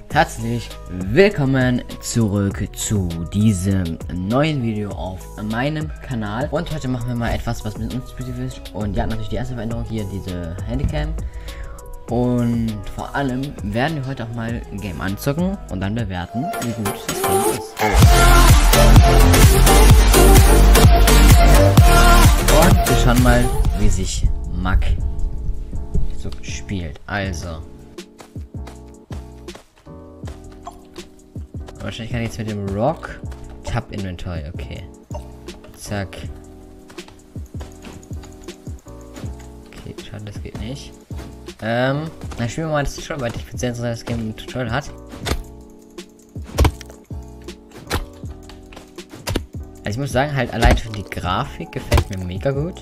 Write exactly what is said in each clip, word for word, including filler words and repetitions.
Herzlich willkommen zurück zu diesem neuen Video auf meinem Kanal. Und heute machen wir mal etwas, was mit uns spezifisch ist. Und ja, natürlich die erste Veränderung hier, diese Handycam. Und vor allem werden wir heute auch mal ein Game anzocken und dann bewerten, wie gut das Game ist. Und wir schauen mal, wie sich Mac so spielt. Also. Wahrscheinlich kann ich jetzt mit dem Rock Tab Inventory, okay. Zack. Okay, schade, das geht nicht. Ähm, dann spielen wir mal das Tutorial, weil ich finde sehr interessant, dass das Game ein Tutorial hat. Also ich muss sagen, halt allein schon die Grafik gefällt mir mega gut.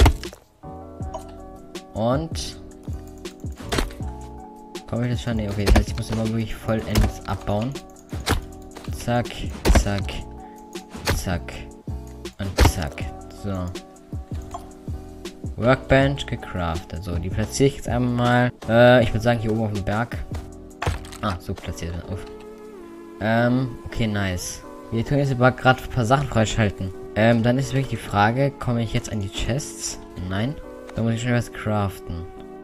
Und komme ich das schon? Nee, okay, das heißt, ich muss immer wirklich vollends abbauen. Zack, zack, zack und zack. So. Workbench gecraftet. So, die platziere ich jetzt einmal. Äh, ich würde sagen, hier oben auf dem Berg. Ah, so platziert er auf. Ähm, okay, nice. Wir tun jetzt aber gerade ein paar Sachen freischalten. Ähm, dann ist wirklich die Frage, komme ich jetzt an die Chests? Nein. Da muss ich schon was craften.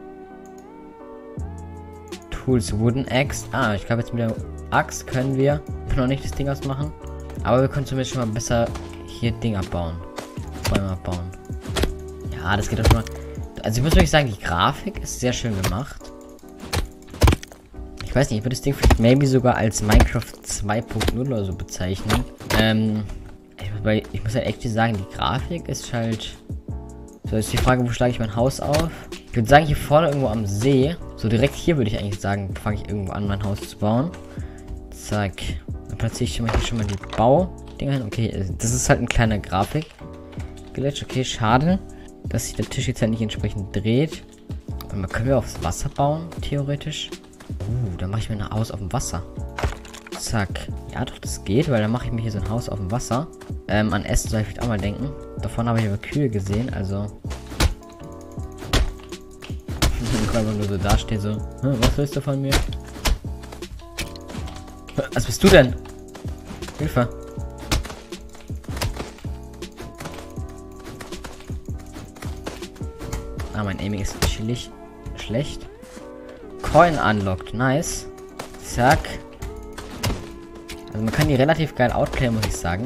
Tools, Wooden Axe. Ah, ich glaube jetzt mit der Axt können wir noch nicht das Ding ausmachen. Aber wir können zumindest schon mal besser hier Ding abbauen. Bäume abbauen. Ja, das geht doch schon mal. Also ich muss wirklich sagen, die Grafik ist sehr schön gemacht. Ich weiß nicht, ich würde das Ding vielleicht maybe sogar als Minecraft zwei Punkt null oder so bezeichnen. Ähm, ich muss, bei, ich muss halt echt sagen, die Grafik ist halt... So, ist die Frage, wo schlage ich mein Haus auf? Ich würde sagen, hier vorne irgendwo am See. So direkt hier würde ich eigentlich sagen, fange ich irgendwo an, mein Haus zu bauen. Zack. Dann platziere ich schon mal hier schon mal die Baudinger hin. Okay, das ist halt ein kleiner Grafik. Glitch, okay, schade, dass sich der Tisch jetzt halt nicht entsprechend dreht. Aber können wir aufs Wasser bauen, theoretisch? Uh, dann mache ich mir ein Haus auf dem Wasser. Zack. Ja, doch, das geht, weil dann mache ich mir hier so ein Haus auf dem Wasser. Ähm, an Essen soll ich vielleicht auch mal denken. Davon habe ich aber Kühe gesehen, also... Ich kann einfach nur so dastehen, so... Was willst du von mir? Was bist du denn? Hilfe. Ah, mein Aiming ist chillig. Schlecht. Coin unlocked. Nice. Zack. Also man kann die relativ geil outplayen, muss ich sagen.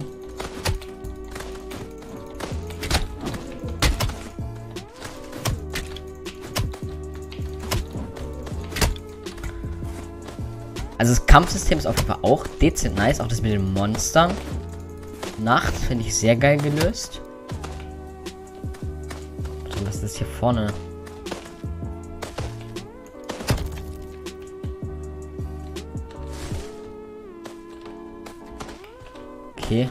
Also das Kampfsystem ist auf jeden Fall auch dezent nice. Auch das mit den Monstern. Nacht finde ich sehr geil gelöst. Was ist das hier vorne? Okay.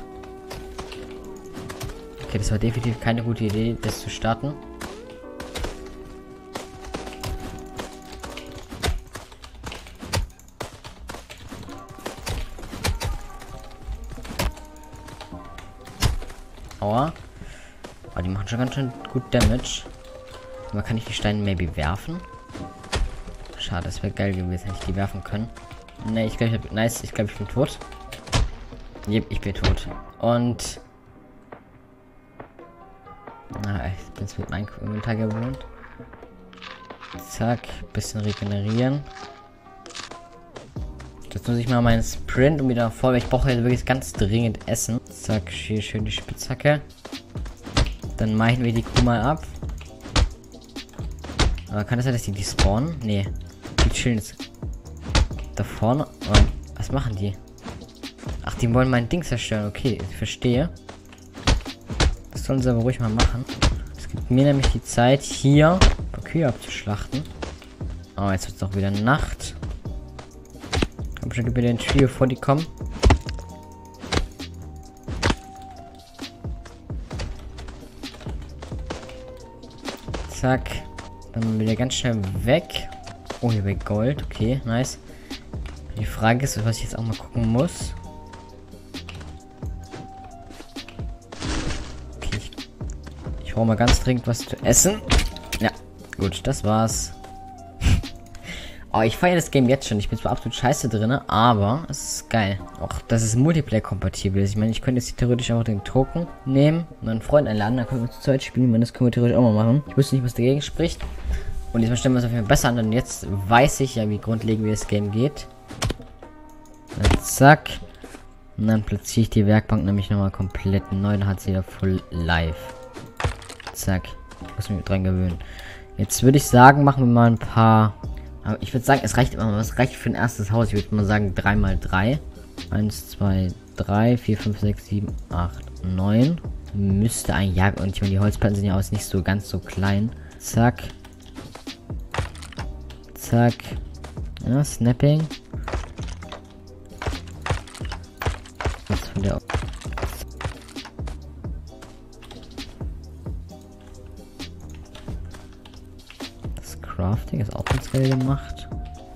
Okay, das war definitiv keine gute Idee, das zu starten. Aua. Aber die machen schon ganz schön gut Damage. Aber kann ich die Steine maybe werfen? Schade, das wäre geil gewesen, hätte ich die werfen können. Ne, ich glaube, ich hab, nice, ich glaube, ich bin tot. Yep, ich bin tot. Und... Ah, ich bin jetzt mit meinem Inventar gewohnt. Zack, bisschen regenerieren. Jetzt muss ich mal meinen Sprint und wieder vor, weil ich brauche jetzt wirklich ganz dringend Essen. Zack, hier schön die Spitzhacke. Dann machen wir die Kuh mal ab. Aber kann es sein, dass die die spawnen? Nee. Die chillen jetzt da vorne. Oh, was machen die? Ach, die wollen mein Ding zerstören. Okay, ich verstehe. Das sollen sie aber ruhig mal machen. Es gibt mir nämlich die Zeit, hier Kühe abzuschlachten. Oh, jetzt wird es doch wieder Nacht. Komm schon, gib mir den Trio, bevor die kommen. Zack. Dann wieder ganz schnell weg. Oh, hier bei Gold. Okay, nice. Die Frage ist, was ich jetzt auch mal gucken muss. Okay, ich, ich brauche mal ganz dringend was zu essen. Ja, gut, das war's. Oh, ich feiere das Game jetzt schon. Ich bin zwar absolut scheiße drin, aber es ist geil. Auch, dass es Multiplayer-kompatibel ist. Ich meine, ich könnte jetzt theoretisch auch den Token nehmen und einen Freund einladen, dann können wir zu zweit spielen. Und das können wir theoretisch auch mal machen. Ich wusste nicht, was dagegen spricht. Und jetzt stellen wir es auf jeden Fall besser an, denn jetzt weiß ich ja, wie grundlegend wie das Game geht. Dann zack. Und dann platziere ich die Werkbank nämlich nochmal komplett neu. Dann hat sie wieder full live. Zack. Ich muss mich dran gewöhnen. Jetzt würde ich sagen, machen wir mal ein paar... Aber ich würde sagen, es reicht immer, was reicht für ein erstes Haus? Ich würde mal sagen drei mal drei. eins, zwei, drei, vier, fünf, sechs, sieben, acht, neun. Müsste eigentlich, ja, und ich meine, die Holzplatten sind ja auch nicht so ganz so klein. Zack. Zack. Ja, Snapping. Jetzt von der... Crafting ist auch ganz geil gemacht.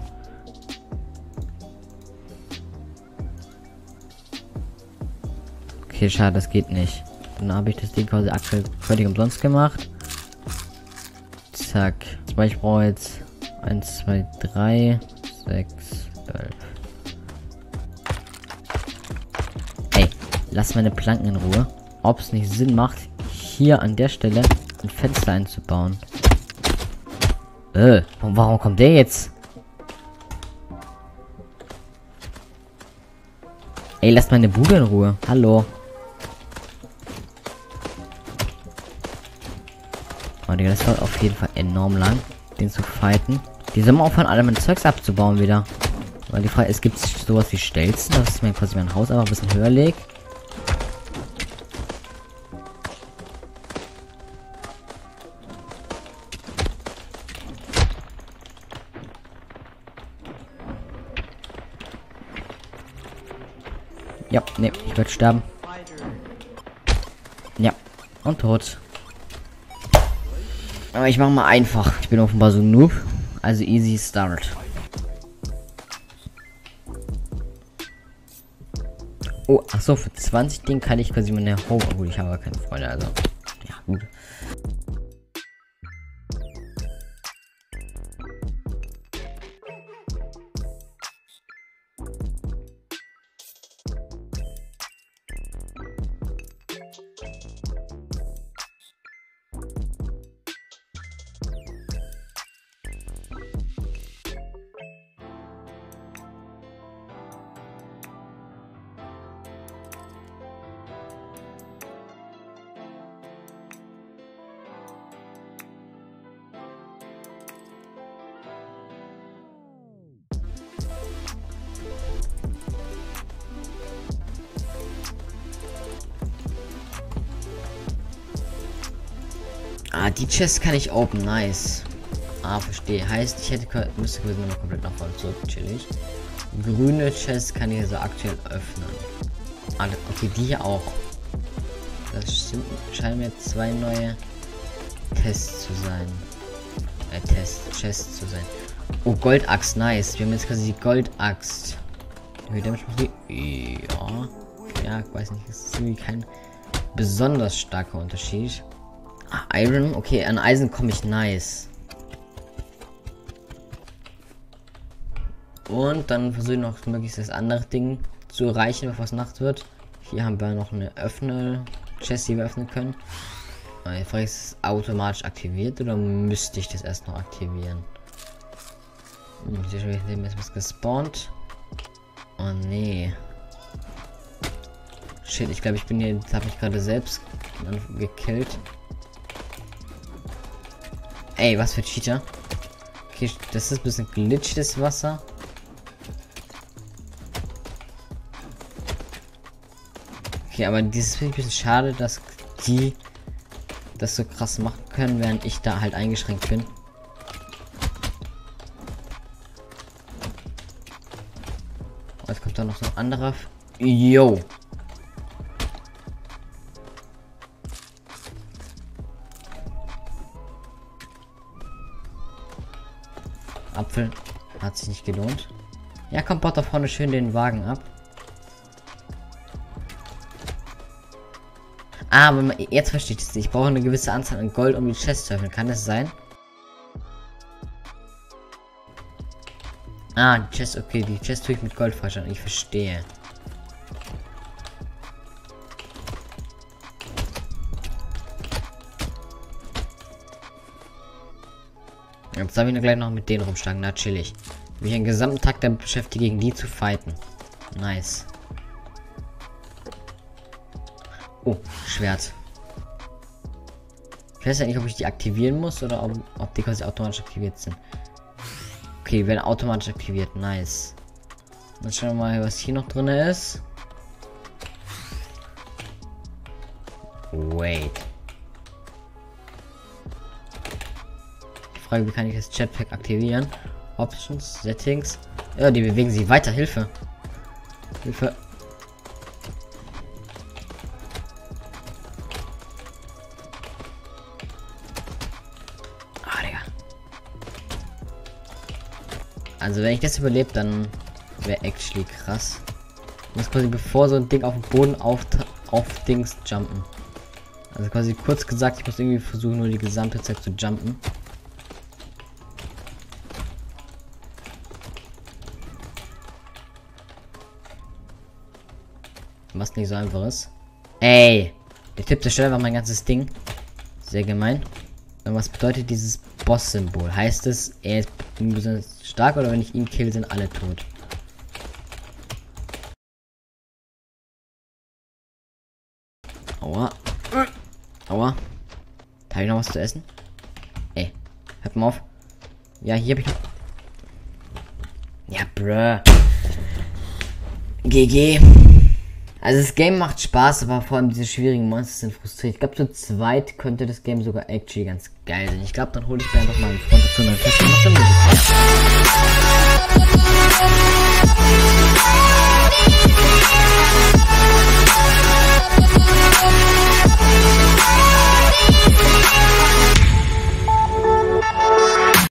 Okay, schade, das geht nicht. Dann habe ich das Ding quasi aktuell völlig umsonst gemacht. Zack. Zum ich brauche jetzt eins, zwei, drei, sechs, zwölf. Ey, lass meine Planken in Ruhe. Ob es nicht Sinn macht, hier an der Stelle ein Fenster einzubauen. Äh, warum kommt der jetzt? Ey, lasst meine Bude in Ruhe. Hallo. Oh, Digga, das dauert auf jeden Fall enorm lang, den zu fighten. Die sollen mal aufhören, alle mein Zeugs abzubauen wieder. Weil die Frage, es gibt sowas wie Stelzen, dass ich mir quasi mein Haus einfach ein bisschen höher lege. Ja, ne, ich werde sterben. Ja, und tot. Aber ich mache mal einfach. Ich bin offenbar so ein Noob. Also easy start. Oh, ach so, für zwanzig Ding kann ich quasi meine Home... Oh, gut, ich habe aber keine Freunde, also... Ja, gut. Ah, die Chest kann ich open, nice. Ah, verstehe. Heißt, ich hätte müsste quasi nochmal komplett nach vorne zurück, chillig. Grüne Chest kann ich also aktuell öffnen. Ah, okay, die hier auch. Das sind, scheinen mir zwei neue Tests zu sein. Äh, Test, Chest zu sein. Oh, Goldaxt, nice. Wir haben jetzt quasi die Goldaxt. Wie Damage macht die? Ja. Ja, ich weiß nicht. Das ist irgendwie kein besonders starker Unterschied. Ah, Iron, okay, an Eisen komme ich nice. Und dann versuche ich noch möglichst das andere Ding zu erreichen, bevor es Nacht wird. Hier haben wir noch eine Öffne, Chest, die wir öffnen können. Die Frage ist, ist es automatisch aktiviert oder müsste ich das erst noch aktivieren? Hm, ich sehe schon, ist was gespawnt. Oh nee. Shit, ich glaube, ich bin hier, habe ich gerade selbst gekillt. Ey, was für Cheater. Okay, das ist ein bisschen glitch, das Wasser. Okay, aber dieses finde ich ein bisschen schade, dass die das so krass machen können, während ich da halt eingeschränkt bin. Jetzt kommt da noch so ein anderer. Yo. Apfel hat sich nicht gelohnt. Ja, komm, baut da vorne schön den Wagen ab. Ah, aber man, jetzt verstehe ich es. Ich brauche eine gewisse Anzahl an Gold, um die Chest zu öffnen. Kann das sein? Ah, die Chest, okay, die Chest tue ich mit Gold freischalten. Ich verstehe. Jetzt darf ich gleich noch mit denen rumschlagen. Na, chillig. Mich einen gesamten Tag damit beschäftigt, gegen die zu fighten. Nice. Oh, Schwert. Ich weiß ja nicht, ob ich die aktivieren muss oder ob, ob die quasi automatisch aktiviert sind. Okay, die werden automatisch aktiviert. Nice. Dann schauen wir mal, was hier noch drin ist. Wait. Die Frage, wie kann ich das Jetpack aktivieren? Options, Settings. Ja, die bewegen sich weiter. Hilfe. Hilfe. Ah, Digga. Also wenn ich das überlebe, dann wäre actually krass. Ich muss quasi bevor so ein Ding auf dem Boden auf, auf Dings jumpen. Also quasi kurz gesagt, ich muss irgendwie versuchen, nur die gesamte Zeit zu jumpen. Was nicht so einfach ist. Ey! Der Typ zerstört einfach mein ganzes Ding. Sehr gemein. Und was bedeutet dieses Boss-Symbol? Heißt es, er ist besonders stark oder wenn ich ihn kill, sind alle tot? Aua. Aua. Habe ich noch was zu essen? Ey, hört mal auf. Ja, hier habe ich noch. Ja, bruh. G G. Also das Game macht Spaß, aber vor allem diese schwierigen Monster sind frustrierend. Ich glaube, zu zweit könnte das Game sogar actually ganz geil sein. Ich glaube, dann hole ich mir einfach mal einen Freund dazu und dann testen wir noch die Musik.